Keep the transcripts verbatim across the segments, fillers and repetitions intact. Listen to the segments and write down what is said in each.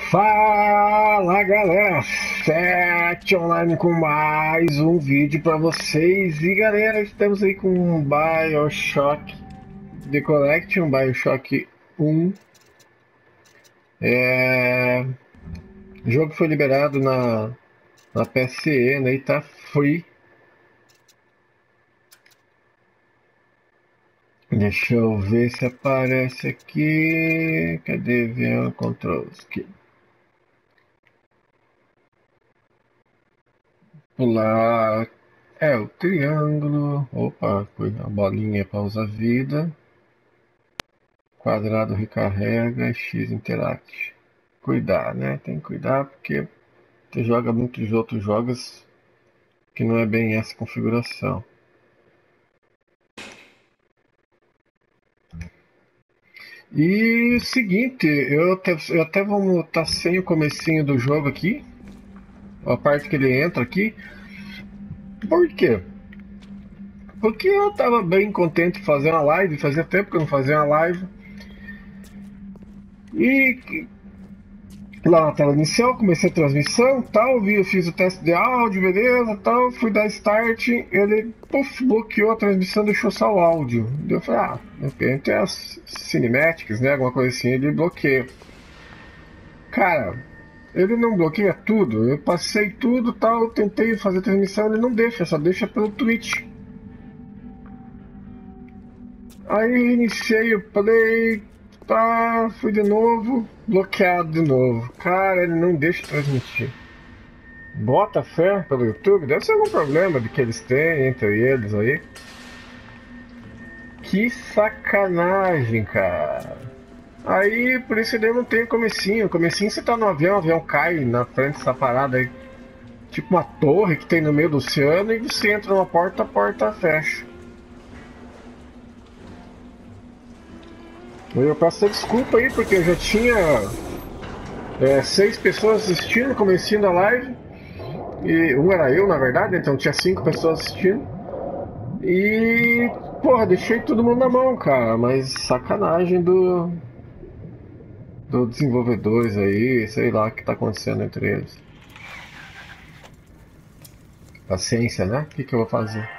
Fala galera, Sete Online com mais um vídeo para vocês. E galera, estamos aí com um BioShock The Collection, BioShock um. É... O jogo foi liberado na, na P S E, né, e tá free. Deixa eu ver se aparece aqui. Cadê? View Controls aqui. Pular é o triângulo. Opa, a bolinha para usar vida. Quadrado recarrega, X interact. Cuidar, né? Tem que cuidar porque você joga muitos outros jogos que não é bem essa configuração. E o seguinte, eu até, eu até vou mutar sem o comecinho do jogo aqui, a parte que ele entra aqui. Por quê? Porque eu tava bem contente de fazer uma live, fazia tempo que eu não fazia uma live. E lá na tela inicial, comecei a transmissão, tal, vi, eu fiz o teste de áudio, beleza, tal, fui dar start, ele puff, bloqueou a transmissão, deixou só o áudio. Eu falei, ah, de repente é as cinematics, né, alguma coisa assim, ele bloqueia. Cara, ele não bloqueia tudo, eu passei tudo, tal, tentei fazer a transmissão, ele não deixa, só deixa pelo Twitch. Aí iniciei o play, tá, fui de novo, bloqueado de novo. Cara, ele não deixa transmitir. Bota fé pelo YouTube, deve ser algum problema de que eles têm entre eles aí. Que sacanagem, cara. Aí, por isso ele não tem comecinho. Comecinho você tá no avião, o avião cai na frente dessa parada aí. Tipo uma torre que tem no meio do oceano e você entra numa porta, a porta fecha. Eu peço desculpa aí, porque eu já tinha é, seis pessoas assistindo, comecinho da live. E um era eu, na verdade, então tinha cinco pessoas assistindo. E, porra, deixei todo mundo na mão, cara. Mas sacanagem do, do desenvolvedores aí, sei lá o que tá acontecendo entre eles. Paciência, né? O que, que eu vou fazer?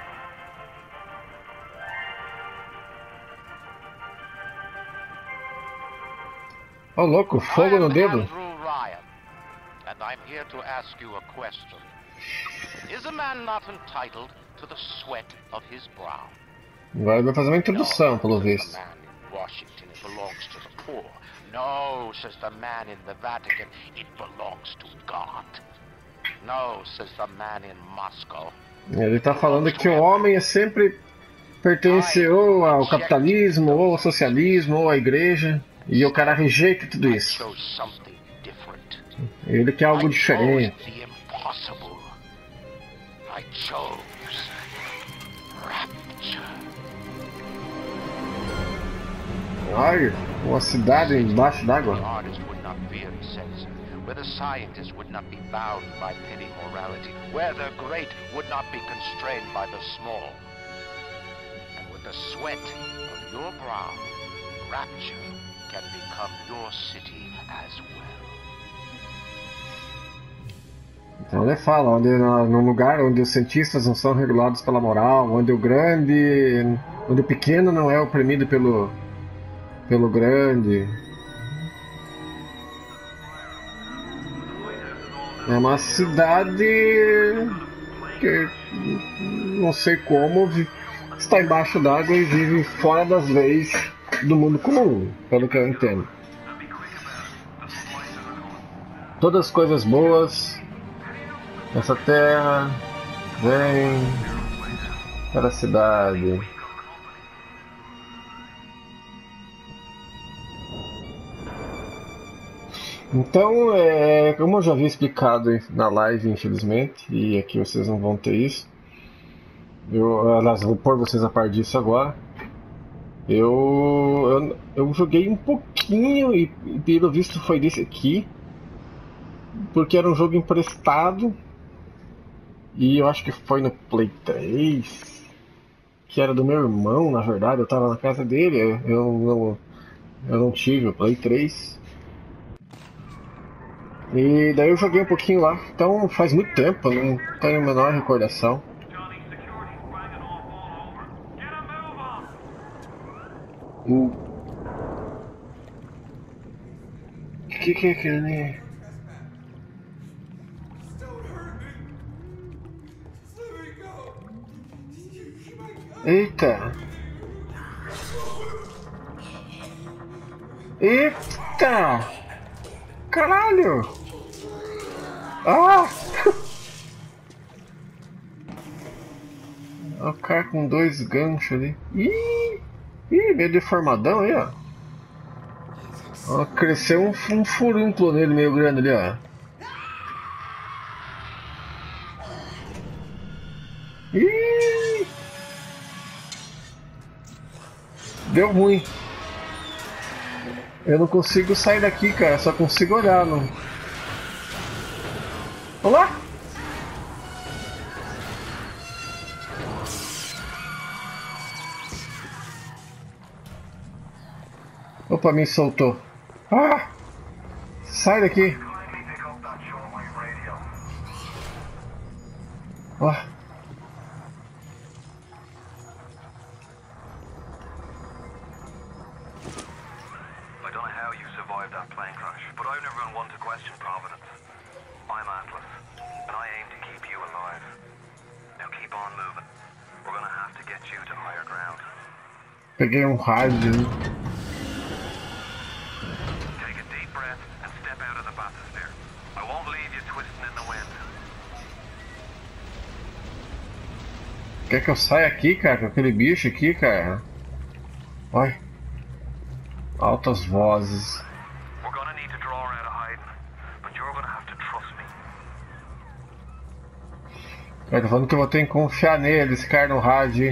Ô, louco, fogo no dedo? And I'm here to ask you a question. Is a man not entitled to the sweat of his brow? Agora vai fazer uma introdução, pelo visto. The man in Washington, it belongs to the poor. No, says the man in the Vatican, it belongs to God. No, says the man in Moscow. Ele tá falando que o homem é sempre pertence ou ao capitalismo, ou ao socialismo, ou à igreja. E o cara rejeita tudo isso. Ele quer algo diferente. Ai, uma cidade embaixo d'água. Where the scientist would not be bound by petty morality, where the great would not be constrained by the small, and with the sweat of your brow, rapture can become your city as well. Então ele fala, onde, num lugar onde os cientistas não são regulados pela moral, onde o grande, onde o pequeno não é oprimido pelo, pelo grande. É uma cidade que não sei como está embaixo d'água e vive fora das leis do mundo comum, pelo que eu entendo. Todas as coisas boas dessa terra vêm para a cidade. Então, é, como eu já havia explicado na live, infelizmente, e aqui vocês não vão ter isso, eu, aliás, vou pôr vocês a par disso agora. Eu, eu, eu joguei um pouquinho e pelo visto foi desse aqui, porque era um jogo emprestado e eu acho que foi no Play três, que era do meu irmão, na verdade, eu tava na casa dele, eu não, eu não tive o Play três. E daí eu joguei um pouquinho lá, então faz muito tempo, eu não tenho a menor recordação. O que que é aquele? Eita! Eita! Caralho! Ah! O cara com dois ganchos ali. Ih! Ih, meio deformadão aí, ó. Ó, cresceu um, um furúnculo nele meio grande ali, ó. Ih! Deu ruim. Eu não consigo sair daqui, cara. Só consigo olhar. Não... Olá! Opa, me soltou. Ah! Sai daqui. Ó. Peguei um rádio. Quer que eu saia aqui, cara, com aquele bicho aqui, cara? Olha. Altas vozes. Cara, tô falando que eu vou ter que confiar nele, esse cara no rádio.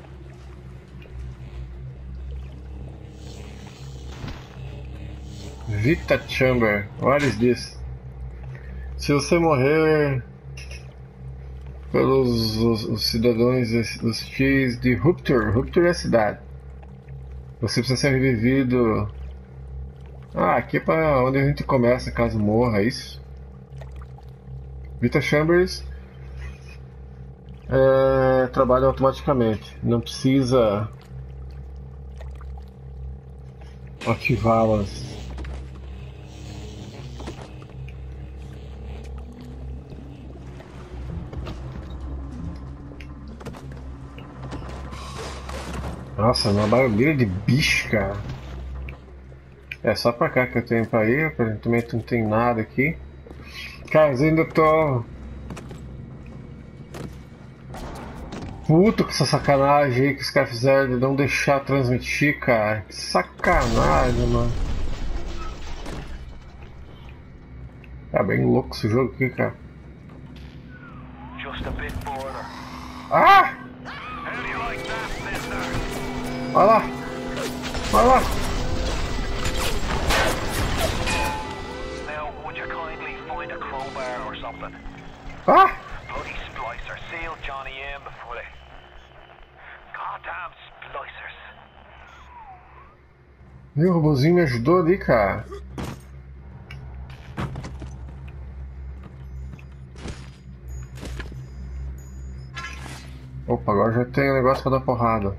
Vita Chamber, what is this? Se você morrer pelos os, os cidadãos hostis de Rupture, Rupture é a cidade, você precisa ser revivido. Ah, aqui é para onde a gente começa caso morra, é isso? Vita Chambers é, trabalha automaticamente, não precisa ativá-las. Nossa, uma barulheira de bicho, cara. É só pra cá que eu tenho pra ir, aparentemente não tem nada aqui. Cara, eu ainda tô puto com essa sacanagem aí que os caras fizeram de não deixar transmitir, cara. Que sacanagem, mano. Tá bem louco esse jogo aqui, cara. Ah! Vai lá! Vai lá! Ah! Meu robôzinho me ajudou ali, cara. Opa, agora já tem um negócio pra dar porrada.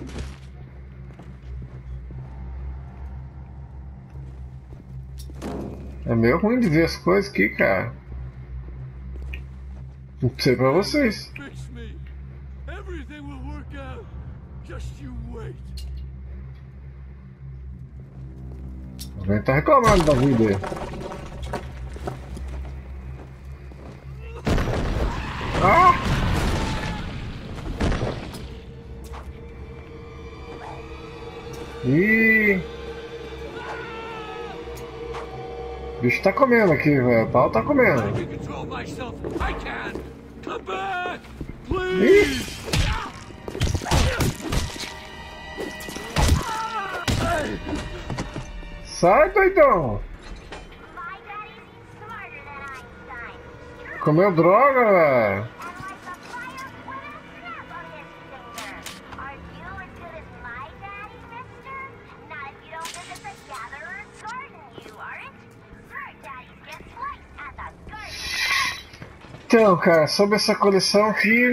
É meio ruim de ver as coisas aqui, cara. Não sei pra vocês. Alguém tá reclamando da vida aí. Ah! Ih! O bicho tá comendo aqui, velho. O pau tá comendo. Ih! Sai, doidão! Comeu droga, velho! Então, cara, sobre essa coleção aqui,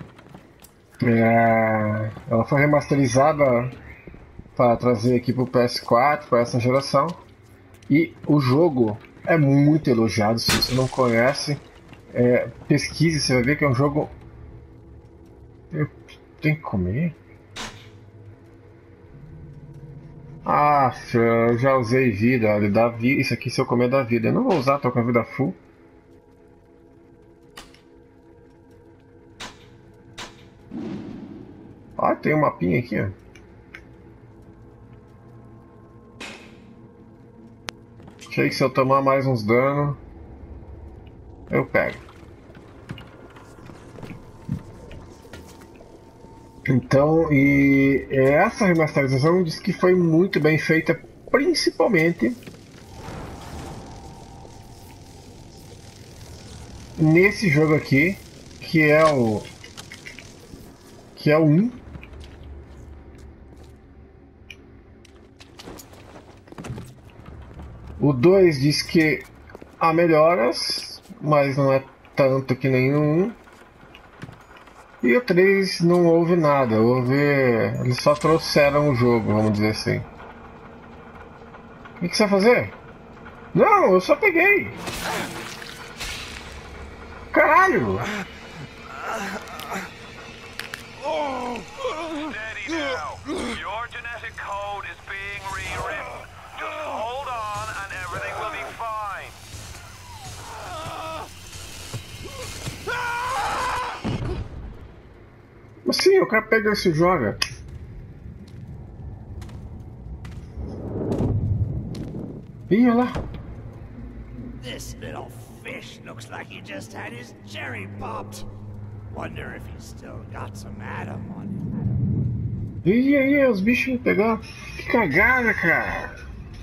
é, ela foi remasterizada para trazer aqui pro P S quatro, para essa geração, e o jogo é muito elogiado. Se você não conhece, é, pesquise, você vai ver que é um jogo... Eu tenho que comer? Ah, eu já usei vida, ele dá vida. Isso aqui se eu comer dá vida. Eu não vou usar, tô com a vida full. Ah, tem um mapinha aqui, ó. Achei que se eu tomar mais uns danos, eu pego. Então, e essa remasterização diz que foi muito bem feita, principalmente nesse jogo aqui, que é o que é o um. O dois diz que há melhoras, mas não é tanto que nem o um. E o três não houve nada, houve... eles só trouxeram o jogo, vamos dizer assim. O que, que você vai fazer? Não, eu só peguei! Caralho! Steady now. Your genetic code is being rewritten. Just hold on and everything will be fine. Sim, o cara pega e se joga. Ih, olha lá. This little fish looks like he just had his cherry popped. Wonder if he's still got some Adam on him. Ih, aí, os bichos me pegaram. Que cagada, cara.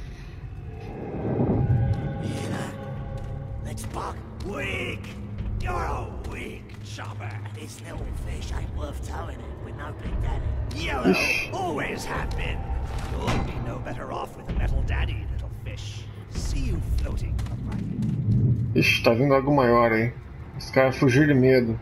Let's buck. Weak. You're a weak chopper. This little fish ain't worth towing it with no big daddy. Yellow always have been. You'll be no better off with a metal daddy, little fish. See you floating upright. Ixi, tá vindo algo maior aí. Os caras fugiram de medo.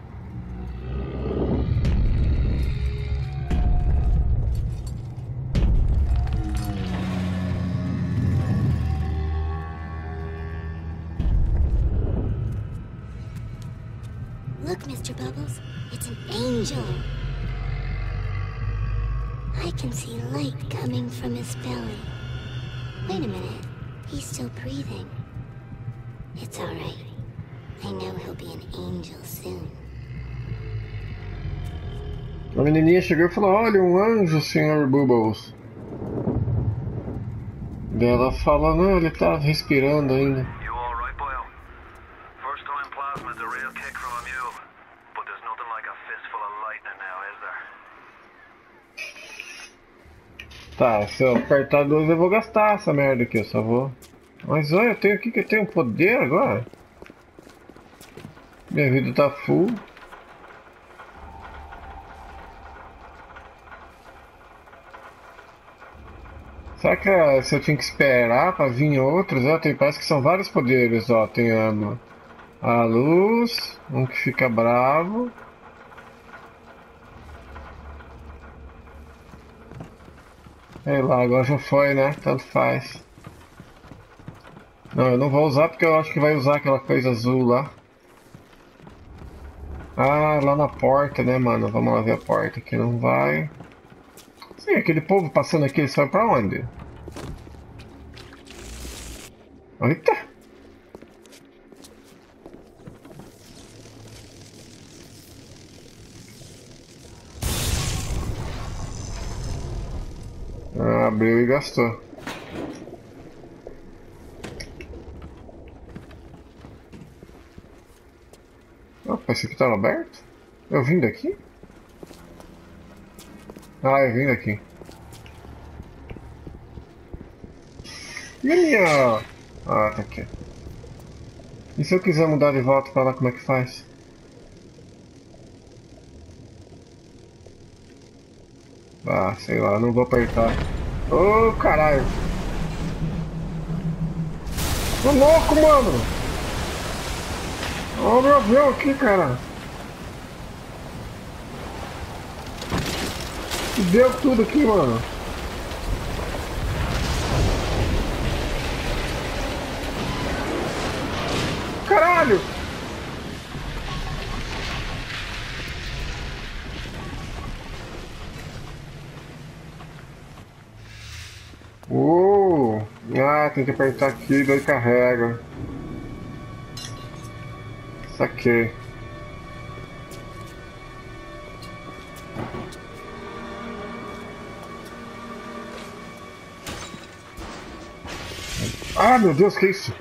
Look, Mister Bubbles, it's an angel. I can see light coming from his belly. Wait a minute, he's still breathing. It's all right. I know he'll be an angel soon. A menininha chegou e falou: olha, um anjo, senhor Bubbles. Daí ela fala: não, ele tá respirando ainda. You all right, boyo? First time plasma's a real kick from a mule, but there's nothing like a fistful of lightning now, is there? Tá, se eu apertar dois eu vou gastar essa merda aqui, eu só vou. Mas olha, eu tenho aqui que eu tenho poder agora. Minha vida tá full. Será que é, se eu tinha que esperar pra vir outros? Ó, tem, parece que são vários poderes, ó. Tem a, a luz, um que fica bravo. Sei lá, agora já foi, né? Tanto faz. Não, eu não vou usar porque eu acho que vai usar aquela coisa azul lá. Ah, lá na porta, né, mano? Vamos lá ver a porta aqui, não vai. Sim, aquele povo passando aqui, ele sai pra onde? Eita! Ah, abriu e gastou. Opa, esse aqui tava aberto? Eu vim daqui? Ah, eu vim daqui. E a minha... Ah, tá aqui. E se eu quiser mudar de volta pra lá, como é que faz? Ah, sei lá, não vou apertar. Ô, oh, caralho! Tô louco, mano! Olha o meu avião aqui, cara. Deu tudo aqui, mano. Caralho! Uh, ah, tem que apertar aqui, daí carrega. Saquei. Ah, meu Deus, que isso?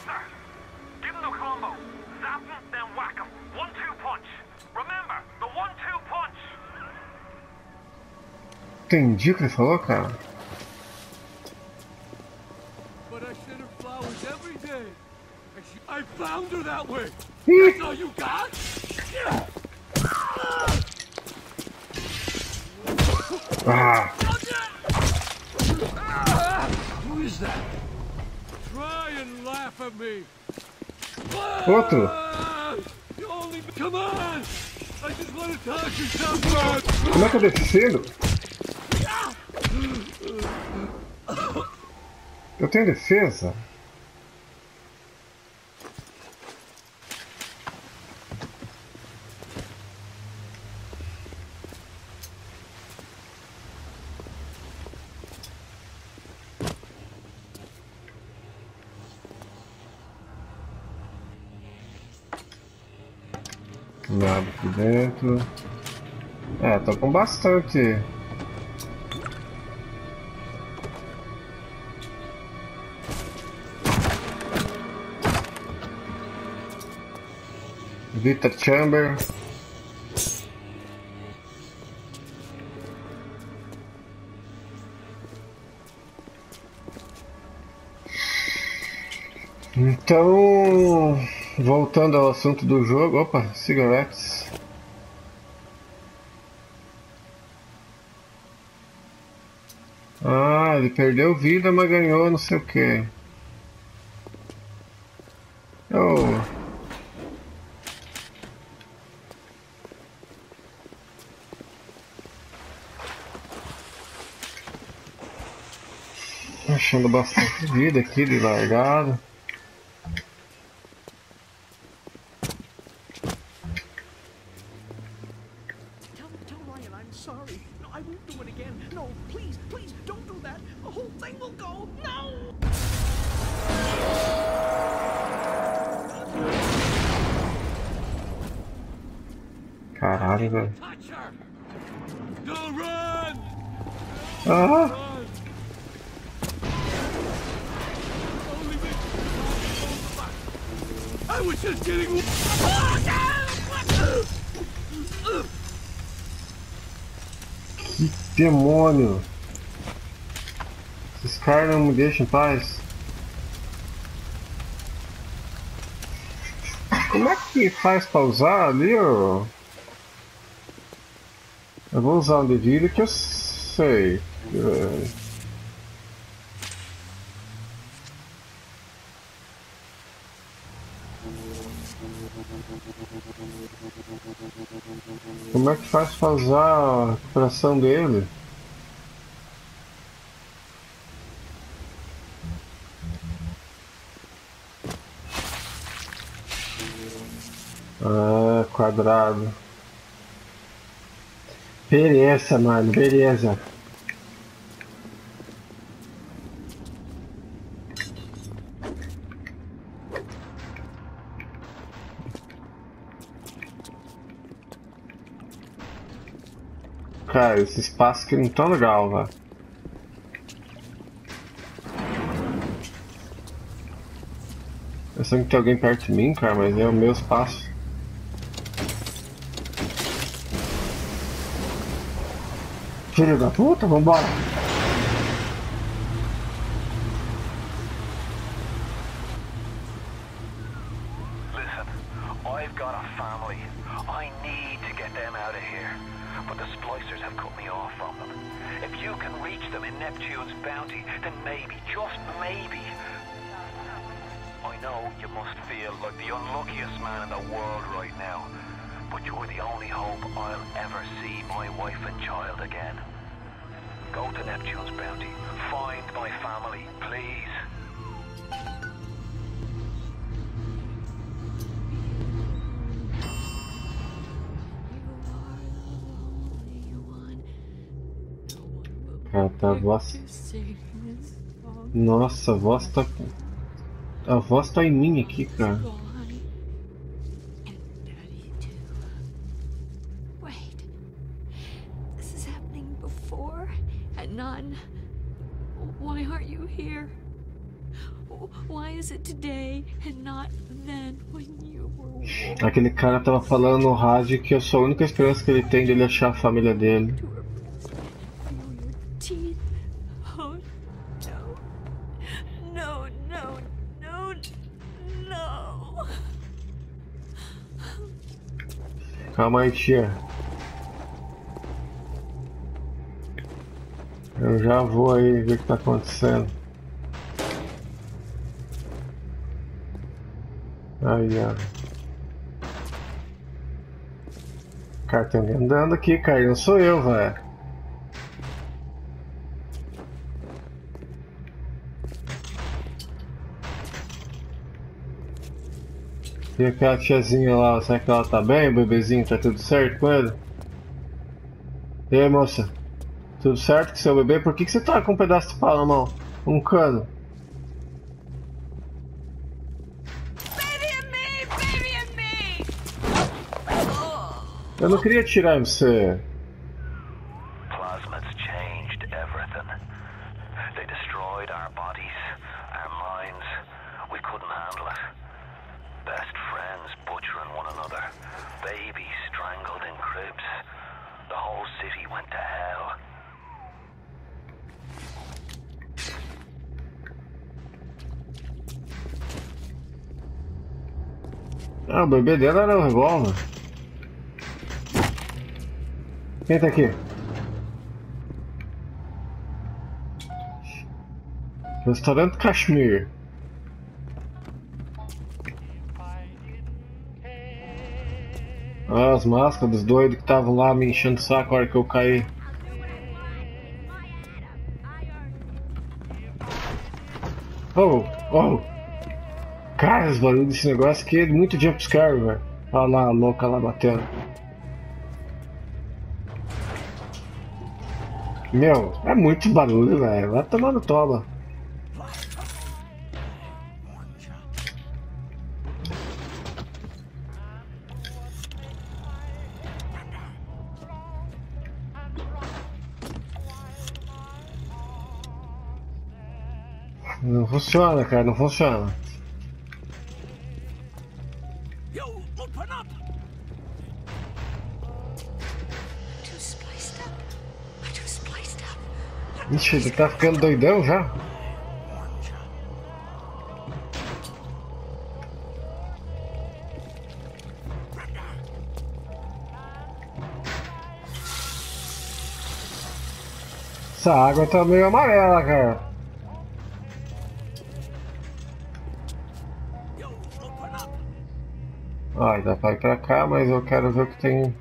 Entendi o que ele falou, cara. But I sent her flowers every day. And she, I found her that way. Ih! That's all you got? Ah! Who is that? Try and laugh at me. Outro! Ah, you only... Come on! I just want to talk to someone. Como é que eu descendo? Eu tenho defesa? Nada aqui dentro. É, tô com bastante. Vita Chamber. Então, voltando ao assunto do jogo, opa, cigarettes. Ah, ele perdeu vida, mas ganhou não sei o que. Oh. Achando bastante vida aqui de largado. Tell, tell Ryan I'm sorry. No, I won't do it again. No, please, please, don't do that. The whole thing will go. No! Caralho, velho. Touch her. Don't run. Ah! Run. Only make... I was just getting... Que demônio! Esses caras não me deixam em paz. Como é que faz pra usar ali, ó? Eu vou usar um dedilho que eu sei. Como é que faz pra usar a recuperação dele? Ah, quadrado. Beleza, mano, beleza. Cara, esse espaço aqui não tá legal, velho. Eu sei que tem alguém perto de mim, cara, mas é o meu espaço. Filho da puta, vambora! Listen, I've got a family. I need to get them out of here. But the splicers have cut me off from them. If you can reach them in Neptune's bounty, then maybe, just maybe, I know you must feel like the unluckiest man in the world right now. But you're the only hope I'll ever see my wife and child again. Go to Neptune's bounty. Find my family, please. Cara, tá a voz. Nossa, a voz tá. A voz tá em mim aqui, cara. Wait. This is happening before and none. Why aren't you here? Why is it today and not then when you were? Aquele cara tava falando no rádio que eu sou a única esperança que ele tem de ele achar a família dele. Teeth. Oh no. No, no, no, no. Calma aí, tia. Eu já vou aí ver o que tá acontecendo. Aí, ó. Cara, tem alguém andando aqui, cara. Não sou eu, velho. E aquela tiazinha lá, será que ela tá bem? O bebezinho, tá tudo certo com ele? E aí, moça? Tudo certo com seu bebê? Por que, que você tá com um pedaço de pau na mão? Um cano? Eu não queria tirar em você. Plasmids changed everything. They destroyed our bodies, our minds. We couldn't handle it. Best friends butchering one another. Babies strangled in cribs. The whole city went to hell. Ah, o bebê dela era um revólver. Quem tá aqui? Restaurante Kashmir. Ah, as máscaras dos doidos que estavam lá me enchendo o saco a hora que eu caí. Oh, oh! Cara, os barulhos desse negócio aqui é muito jumpscare, velho. Olha lá a louca lá batendo. Meu, é muito barulho, velho. Vai tomando toba. Não funciona, cara, não funciona. Ixi, ele tá ficando doidão já? Essa água tá meio amarela, cara. Ai, dá pra ir pra cá, mas eu quero ver o que tem.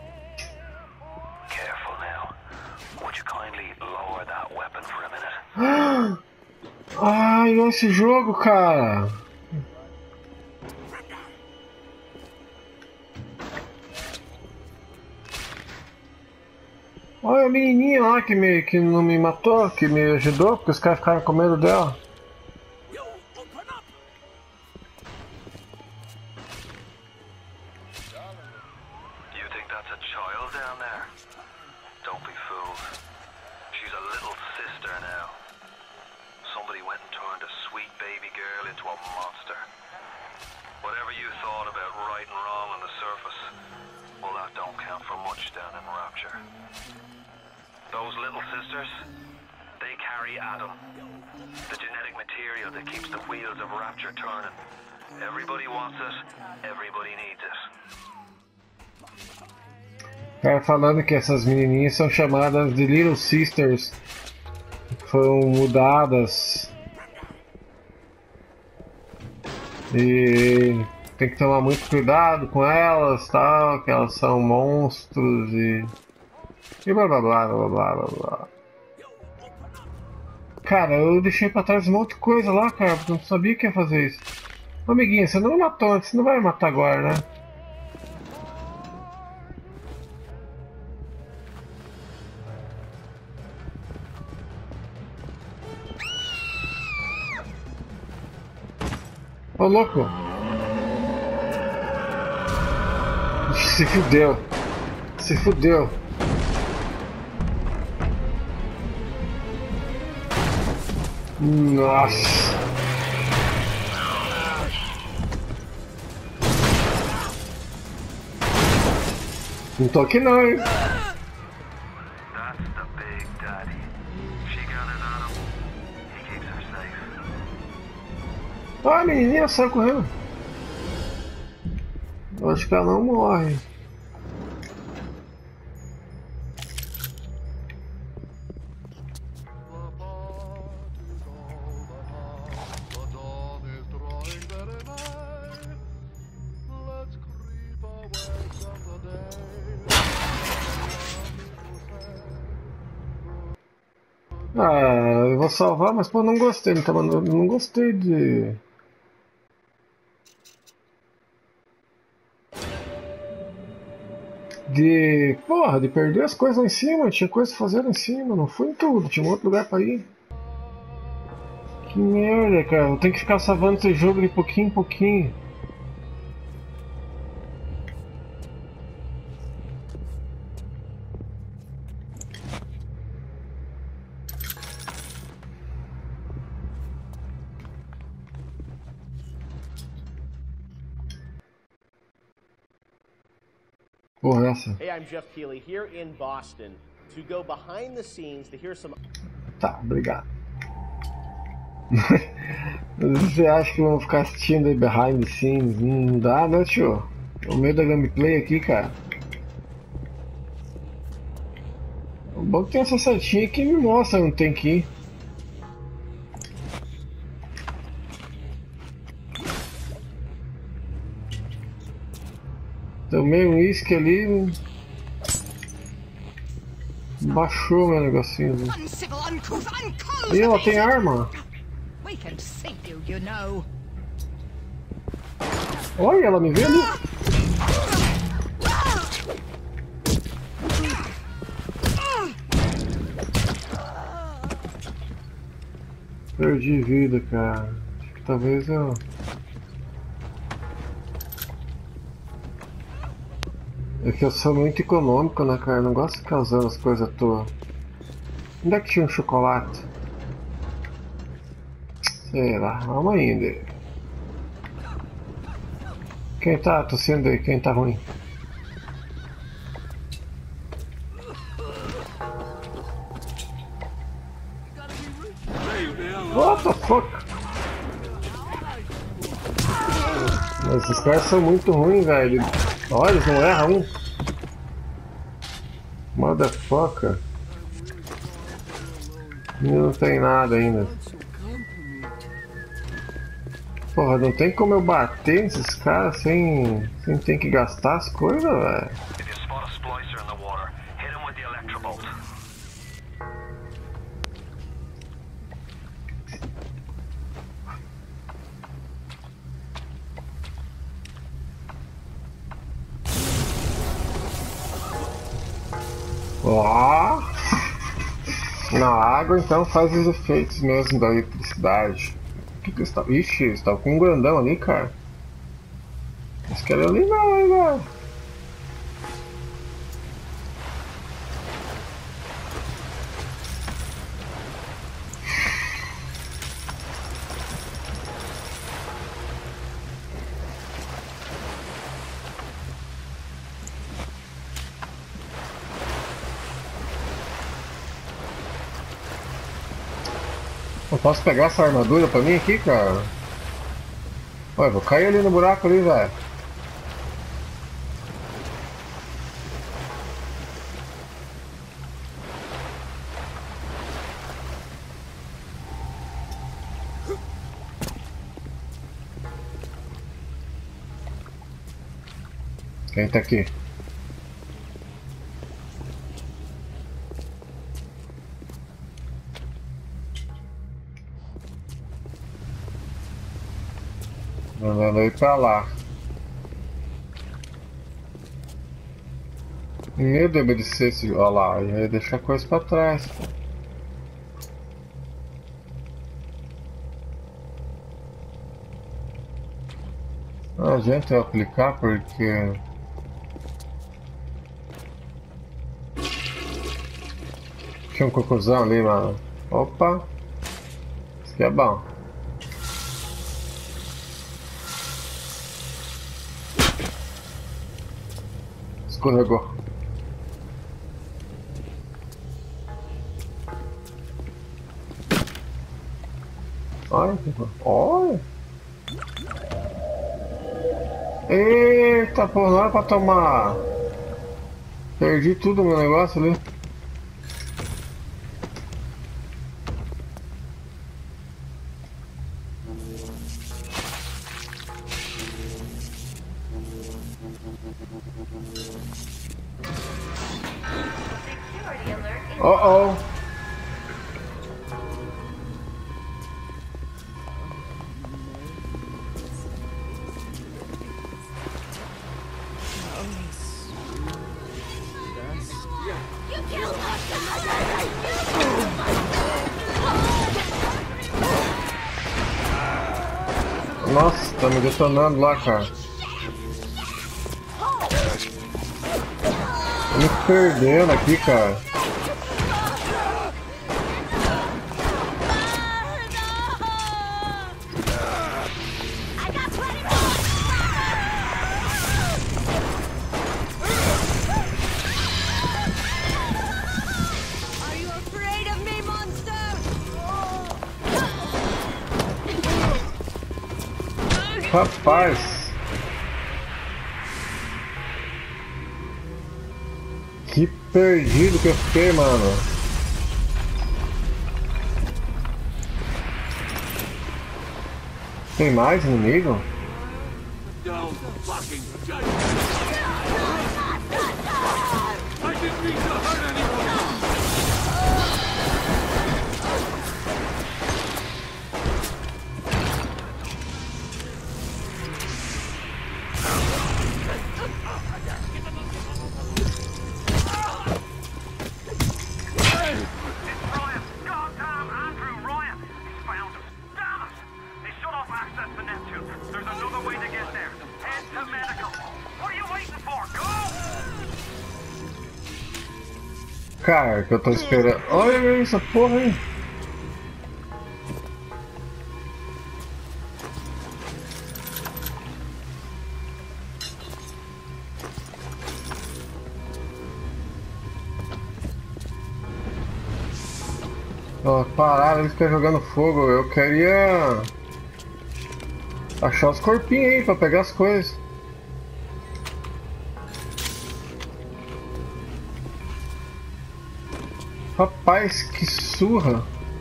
Ai, esse jogo, cara. Olha a menininha lá que, me, que não me matou, que me ajudou, porque os caras ficaram com medo dela. Cara, falando que essas menininhas são chamadas de Little Sisters, foram mudadas. E tem que tomar muito cuidado com elas, tal, que elas são monstros e... E blá blá blá blá blá blá blá. Cara, eu deixei pra trás um monte de coisa lá, cara, porque eu não sabia que ia fazer isso. Ô, amiguinho, você não me matou antes, você não vai me matar agora, né? Ô, louco! Se fudeu! Se fudeu! Nossa! Não tô aqui não, hein? That's the big daddy. She got an animal. He keeps her safe. Ah, a menininha saiu correndo. Eu acho que ela não morre. Ah, eu vou salvar, mas pô, não gostei, não, tava, não, não gostei de... De... Porra, de perder as coisas lá em cima, tinha coisa pra fazer lá em cima, não fui em tudo, tinha um outro lugar pra ir. Que merda, cara, eu tenho que ficar salvando esse jogo de pouquinho em pouquinho. Porra, essa. Hey, I'm Jeff Keighley here in Boston to go behind the scenes to hear some. Tá, obrigado. Você acha que vamos ficar assistindo aí behind the scenes? Não dá, né, tio? O meio da gameplay aqui, cara. O bom que tem essa setinha que me mostra onde tem que ir. Tomei um uísque ali. Baixou meu negocinho. E ela tem arma. Olha, ela me vê ali. Perdi vida, cara. Acho que talvez eu... É que eu sou muito econômico, né, cara? Eu não gosto de ficar usando as coisas à toa. Onde é que tinha um chocolate? Sei lá, vamos ainda. Quem tá tossindo aí? Quem tá ruim? What the fuck? Mas esses caras são muito ruins, velho. Olha, eles não erram um. Motherfucker. Não tem nada ainda. Porra, não tem como eu bater nesses caras sem, sem ter que gastar as coisas, velho. Ó, na água então faz os efeitos mesmo da eletricidade. O que que está? Ixi, eles estavam com um grandão ali, cara. Eles querem ali não, hein, velho. Eu posso pegar essa armadura pra mim aqui, cara? Olha, vou cair ali no buraco ali, velho. Quem tá aqui? Mandando ir pra lá. Medo de obedecer esse. Olha lá, eu ia deixar coisa pra trás. Não adianta eu aplicar porque. Tinha um cocôzão ali, mano. Opa! Isso aqui é bom. Escorregou. Olha, olha. Eita, porra, não era pra tomar. Perdi tudo meu negócio ali. Oh oh. Nossa, tá me detonando lá, cara. Tô me perdendo aqui, cara. Rapaz, que perdido que eu fiquei, mano. Tem mais inimigo? Cara, que eu tô esperando. Olha essa porra aí. Ó, pararam, eles ficam jogando fogo. Eu queria achar os corpinhos aí pra pegar as coisas. Rapaz, que surra!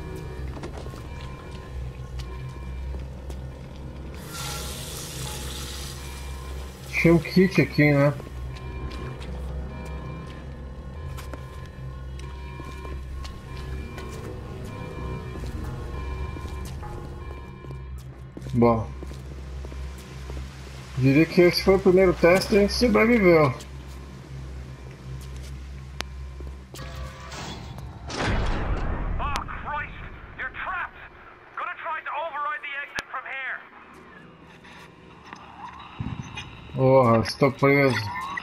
Tinha um kit aqui, né? Bom, diria que esse foi o primeiro teste e a gente sobreviveu. Porra, estou preso.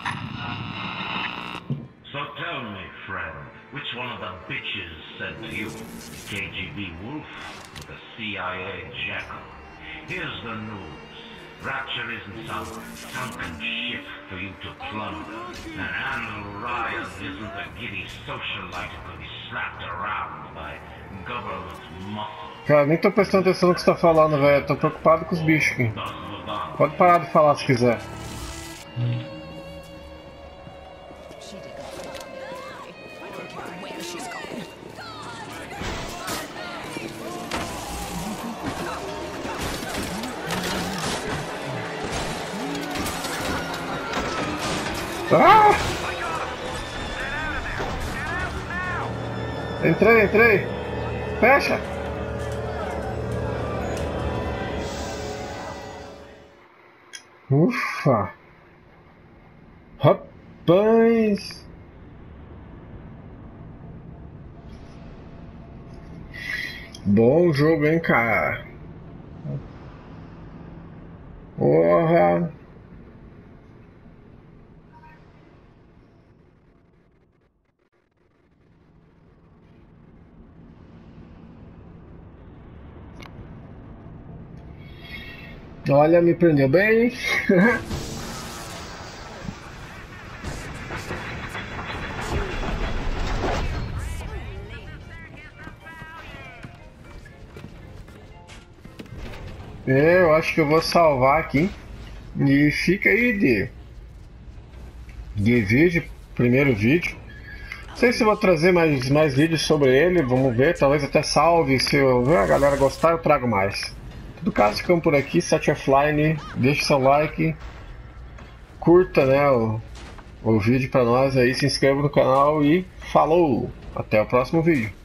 So tell me, friend, which one of the bitches said to you? K G B Wolf or the C I A Jackal? Here's the news. Rapture isn't some sunken ship for you to plunder. And Andrew Ryan isn't a giddy socialite who can be slapped around by government muscle. Cara, nem tô prestando atenção no que você tá falando, velho. Tô preocupado com os bichos aqui. Pode parar de falar se quiser. Ah! Entrei, entrei. Fecha. Ufa. Rapaz. Bom jogo, hein, cara. Porra. Olha, me prendeu bem. Eu acho que eu vou salvar aqui. E fica aí de, de vídeo, primeiro vídeo. Não sei se vou trazer mais, mais vídeos sobre ele, vamos ver, talvez até salve, se eu ver a galera gostar eu trago mais. No caso, ficamos por aqui, Sete Offline, deixe seu like, curta, né, o, o vídeo pra nós aí, se inscreva no canal e falou! Até o próximo vídeo.